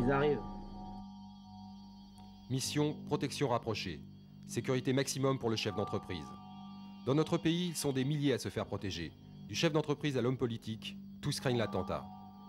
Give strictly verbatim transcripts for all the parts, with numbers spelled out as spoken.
ils arrivent. Mission protection rapprochée. Sécurité maximum pour le chef d'entreprise. Dans notre pays, ils sont des milliers à se faire protéger. Du chef d'entreprise à l'homme politique, tous craignent l'attentat.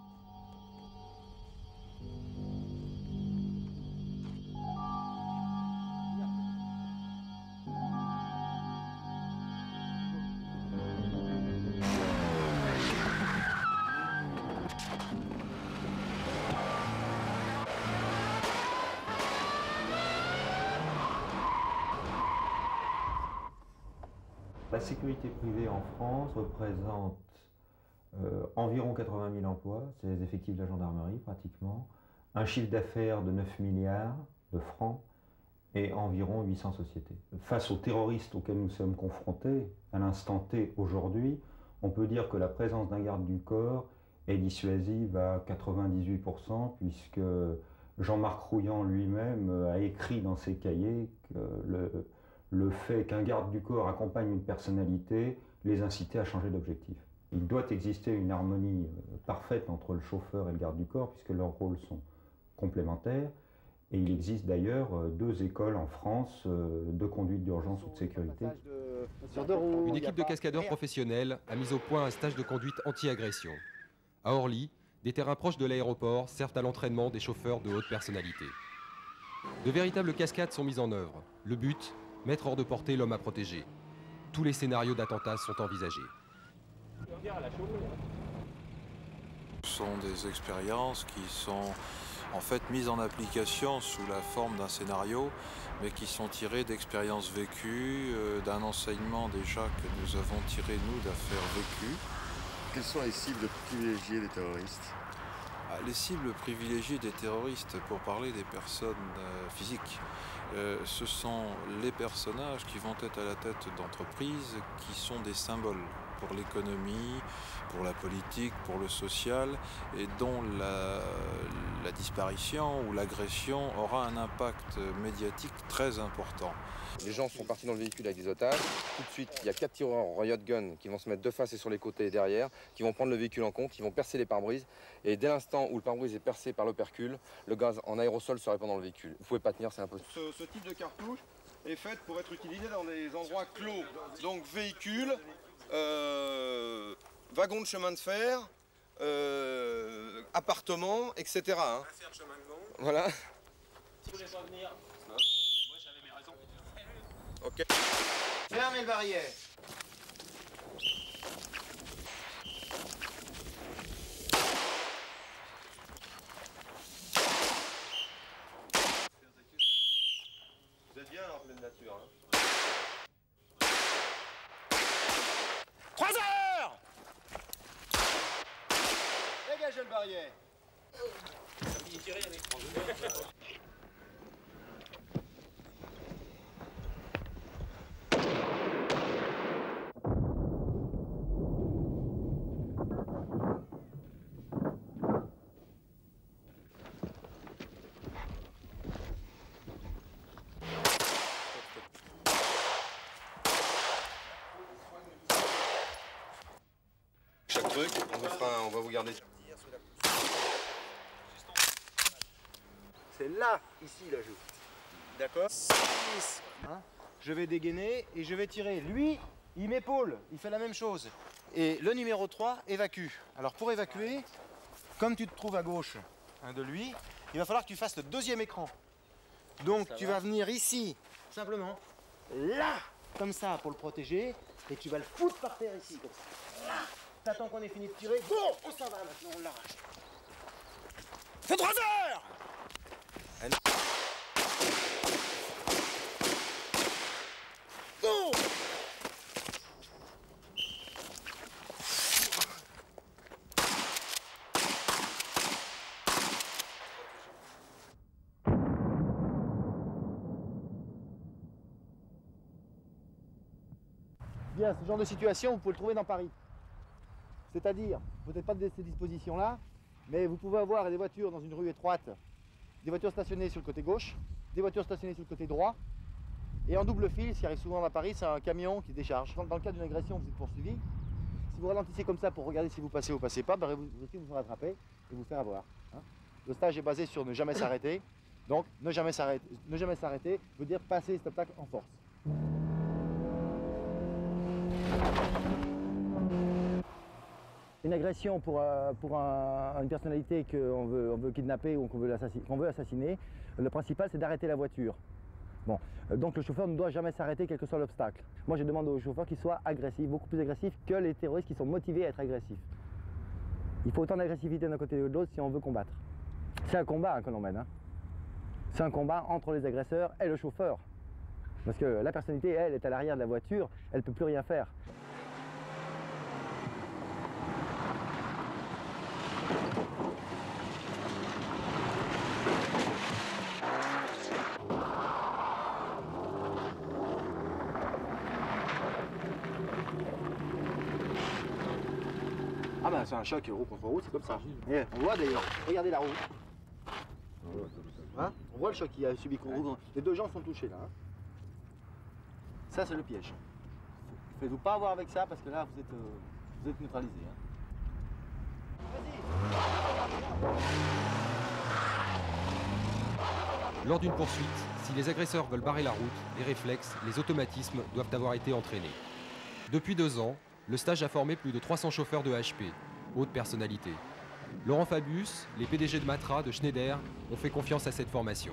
La sécurité privée en France représente euh, environ quatre-vingt mille emplois, c'est les effectifs de la gendarmerie pratiquement, un chiffre d'affaires de neuf milliards de francs et environ huit cents sociétés. Face aux terroristes auxquels nous sommes confrontés, à l'instant T aujourd'hui, on peut dire que la présence d'un garde du corps est dissuasive à quatre-vingt-dix-huit pour cent puisque Jean-Marc Rouillant lui-même a écrit dans ses cahiers que le le fait qu'un garde du corps accompagne une personnalité les incitait à changer d'objectif. Il doit exister une harmonie parfaite entre le chauffeur et le garde du corps puisque leurs rôles sont complémentaires et il existe d'ailleurs deux écoles en France de conduite d'urgence ou de sécurité. Une équipe de cascadeurs professionnels a mis au point un stage de conduite anti-agression. À Orly, des terrains proches de l'aéroport servent à l'entraînement des chauffeurs de haute personnalité. De véritables cascades sont mises en œuvre. Le but, mettre hors de portée l'homme à protéger. Tous les scénarios d'attentats sont envisagés. Ce sont des expériences qui sont en fait mises en application sous la forme d'un scénario, mais qui sont tirées d'expériences vécues, euh, d'un enseignement déjà que nous avons tiré, nous, d'affaires vécues. Quelles sont les cibles privilégiées des terroristes ? Les cibles privilégiées des terroristes, pour parler des personnes euh, physiques, euh, ce sont les personnages qui vont être à la tête d'entreprises qui sont des symboles pour l'économie, pour la politique, pour le social, et dont la, la disparition ou l'agression aura un impact médiatique très important. Les gens sont partis dans le véhicule avec des otages. Tout de suite, il y a quatre tireurs en riot gun qui vont se mettre de face et sur les côtés et derrière, qui vont prendre le véhicule en compte, qui vont percer les pare-brises. Et dès l'instant où le pare-brise est percé par l'opercule, le gaz en aérosol se répand dans le véhicule. Vous pouvez pas tenir, c'est impossible. Ce, ce type de cartouche est fait pour être utilisé dans des endroits clos. Donc véhicule, euh, wagon de chemin de fer, euh, appartement, et cetera. Hein. Voilà. Si vous voulez pas venir. Moi j'avais mes raisons. Ok. Fermez le barrière. Vous êtes bien en pleine nature. Hein. trois heures. Dégagez le barrière. Il est tiré avec. Chaque truc, on, vous fera, on va vous garder. C'est là, ici, la joue. D'accord. Hein, je vais dégainer et je vais tirer. Lui, il m'épaule, il fait la même chose. Et le numéro trois évacue. Alors pour évacuer, comme tu te trouves à gauche hein, de lui, il va falloir que tu fasses le deuxième écran. Donc ça tu va. vas venir ici, simplement, là, comme ça, pour le protéger, et tu vas le foutre par terre ici, comme ça. Là. T'attends qu'on ait fini de tirer. Bon, on s'en va maintenant, on l'arrache. C'est trois heures. Bon. Bien, ce genre de situation, vous pouvez le trouver dans Paris. C'est-à-dire, peut-être pas de ces dispositions-là, mais vous pouvez avoir des voitures dans une rue étroite, des voitures stationnées sur le côté gauche, des voitures stationnées sur le côté droit, et en double fil, ce qui arrive souvent à Paris, c'est un camion qui décharge. Dans le cas d'une agression, vous êtes poursuivi. Si vous ralentissez comme ça pour regarder si vous passez ou passez pas, ben vous risquez de vous faire attraper et vous faire avoir. Hein. Le stage est basé sur ne jamais s'arrêter. Donc, ne jamais s'arrêter, ne jamais s'arrêter veut dire passer cet obstacle en force. Une agression pour, euh, pour un, une personnalité qu'on veut, on veut kidnapper ou qu'on veut, qu'on veut assassiner, le principal c'est d'arrêter la voiture. Bon, euh, donc le chauffeur ne doit jamais s'arrêter quel que soit l'obstacle. Moi je demande au chauffeur qu'il soit agressif, beaucoup plus agressif que les terroristes qui sont motivés à être agressifs. Il faut autant d'agressivité d'un côté et de l'autre si on veut combattre. C'est un combat hein, que l'on mène. Hein. C'est un combat entre les agresseurs et le chauffeur. Parce que la personnalité, elle, est à l'arrière de la voiture, elle ne peut plus rien faire. Ah ben c'est un choc roue contre roue, c'est comme ça. Et on voit d'ailleurs, regardez la roue. Hein, on voit le choc qu'il a subi contre roue. Les deux gens sont touchés là. Hein. Ça c'est le piège. Faites-vous pas avoir avec ça parce que là vous êtes, euh, vous êtes neutralisé. Hein. Lors d'une poursuite, si les agresseurs veulent barrer la route, les réflexes, les automatismes doivent avoir été entraînés. Depuis deux ans, le stage a formé plus de trois cents chauffeurs de H P, haute personnalité. Laurent Fabius, les P D G de Matra, de Schneider, ont fait confiance à cette formation.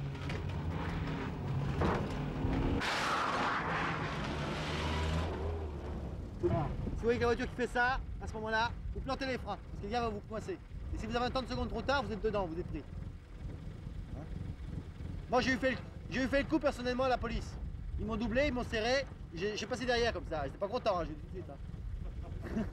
Si vous voyez que la voiture qui fait ça, à ce moment-là, vous plantez les freins, parce que le gars va vous coincer. Et si vous avez un temps de secondes trop tard, vous êtes dedans, vous êtes pris. Hein? Moi j'ai eu, fait le, j'ai eu fait le coup personnellement à la police. Ils m'ont doublé, ils m'ont serré, j'ai passé derrière comme ça. J'étais pas content, hein, je dis tout de suite. Hein.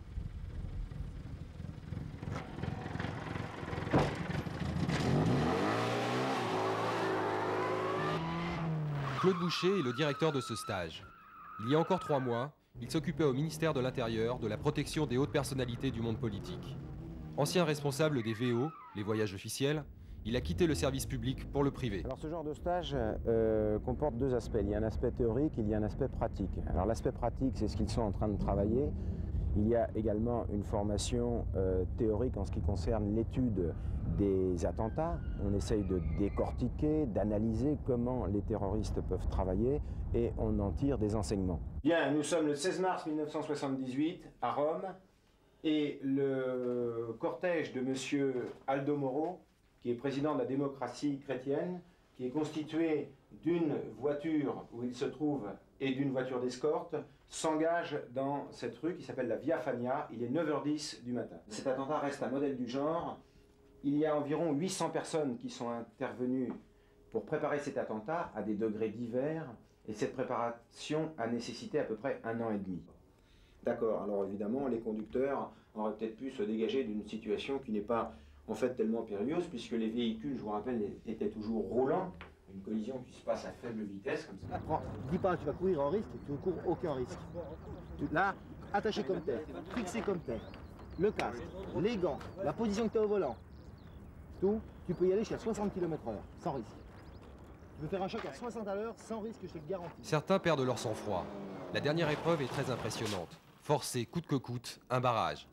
Claude Boucher est le directeur de ce stage. Il y a encore trois mois, il s'occupait au ministère de l'Intérieur de la protection des hautes personnalités du monde politique. Ancien responsable des V O, les voyages officiels, il a quitté le service public pour le privé. Alors ce genre de stage euh, comporte deux aspects. Il y a un aspect théorique, il y a un aspect pratique. Alors l'aspect pratique, c'est ce qu'ils sont en train de travailler. Il y a également une formation euh, théorique en ce qui concerne l'étude des attentats. On essaye de décortiquer, d'analyser comment les terroristes peuvent travailler et on en tire des enseignements. Bien, nous sommes le seize mars mille neuf cent soixante-dix-huit à Rome et le cortège de monsieur Aldo Moro, qui est président de la démocratie chrétienne, qui est constitué d'une voiture où il se trouve et d'une voiture d'escorte, s'engage dans cette rue qui s'appelle la Via Fania. Il est neuf heures dix du matin. Cet attentat reste un modèle du genre. Il y a environ huit cents personnes qui sont intervenues pour préparer cet attentat à des degrés divers, et cette préparation a nécessité à peu près un an et demi. D'accord, alors évidemment, les conducteurs auraient peut-être pu se dégager d'une situation qui n'est pas en fait tellement périlleuse, puisque les véhicules, je vous rappelle, étaient toujours roulants. Une collision qui se passe à faible vitesse, comme ça. Prends, dis pas que tu vas courir un risque, tu ne cours aucun risque. Tu, là, attaché comme t'es, fixé comme t'es, le casque, les gants, la position que tu es au volant, tout, tu peux y aller jusqu'à soixante kilomètres heure, sans risque. Tu peux faire un choc à soixante à l'heure, sans risque, je te le garantis. Certains perdent leur sang-froid. La dernière épreuve est très impressionnante. Forcer coûte que coûte un barrage.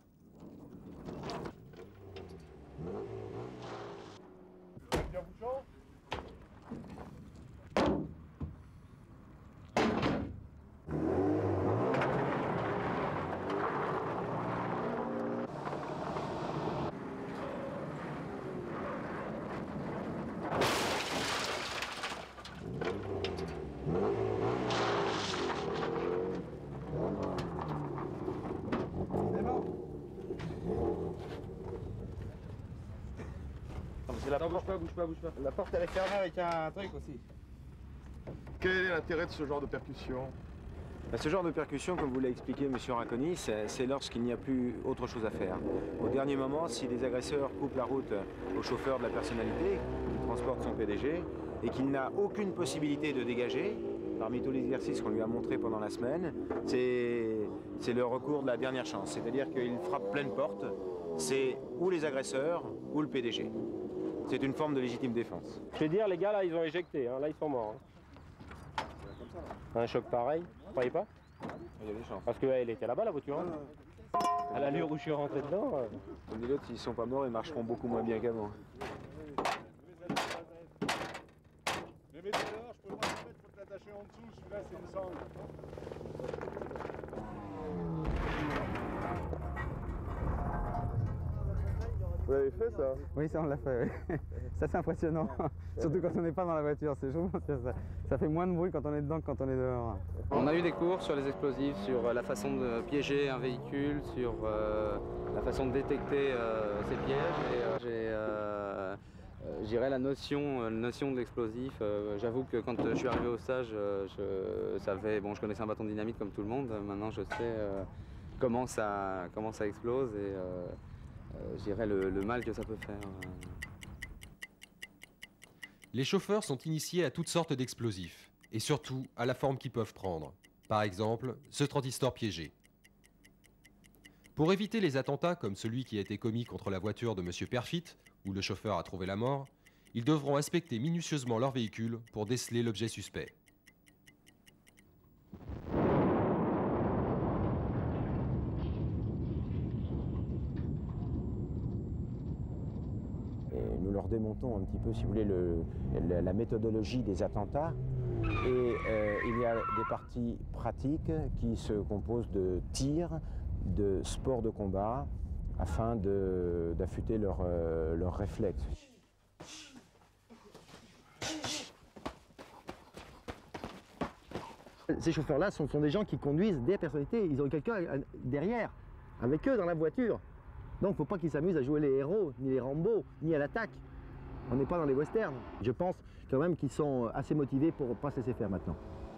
La porte, bouge pas, bouge pas, bouge pas. La porte elle est fermée avec un truc aussi. Quel est l'intérêt de ce genre de percussion? Ce genre de percussion, comme vous l'a expliqué M. Racconi, c'est lorsqu'il n'y a plus autre chose à faire. Au dernier moment, si les agresseurs coupent la route au chauffeur de la personnalité, qui transporte son P D G, et qu'il n'a aucune possibilité de dégager, parmi tous les exercices qu'on lui a montrés pendant la semaine, c'est le recours de la dernière chance. C'est-à-dire qu'il frappe pleine porte, c'est ou les agresseurs ou le P D G. C'est une forme de légitime défense. Je vais dire, les gars, là, ils ont éjecté. Hein. Là, ils sont morts. Hein. Un choc pareil, vous croyez pas? Il y a des chances. Parce qu'elle était là-bas, la voiture. Hein. À l'allure où je suis rentré dedans. Euh... On dit l'autre, s'ils sont pas morts, ils marcheront beaucoup moins bien qu'avant. Mais mettez dehors, je peux pas le mettre, faut l'attacher en dessous, celui-là c'est une sangle. Vous l'avez fait ça? Oui, ça on l'a fait, oui. Ça c'est impressionnant, surtout quand on n'est pas dans la voiture, c'est chaud, ça, ça fait moins de bruit quand on est dedans que quand on est dehors. On a eu des cours sur les explosifs, sur la façon de piéger un véhicule, sur euh, la façon de détecter euh, ces pièges. Et euh, j'ai, euh, euh, j'irais la notion, la notion de l'explosif. Euh, j'avoue que quand je suis arrivé au stage, je, savais, bon, je connaissais un bâton de dynamite comme tout le monde. Maintenant, je sais euh, comment ça, comment ça explose et euh, euh, je dirais le, le mal que ça peut faire. Les chauffeurs sont initiés à toutes sortes d'explosifs, et surtout à la forme qu'ils peuvent prendre. Par exemple, ce transistor piégé. Pour éviter les attentats comme celui qui a été commis contre la voiture de M. Perfit, où le chauffeur a trouvé la mort, ils devront inspecter minutieusement leur véhicule pour déceler l'objet suspect. Et nous leur démontons un petit peu, si vous voulez, le, la, la méthodologie des attentats. Et euh, il y a des parties pratiques qui se composent de tirs, de sports de combat, afin d'affûter leurs euh, leur réflexes. Ces chauffeurs-là sont, sont des gens qui conduisent des personnalités. Ils ont quelqu'un derrière, avec eux dans la voiture. Donc il ne faut pas qu'ils s'amusent à jouer les héros, ni les Rambo, ni à l'attaque. On n'est pas dans les westerns. Je pense quand même qu'ils sont assez motivés pour ne pas se laisser faire maintenant.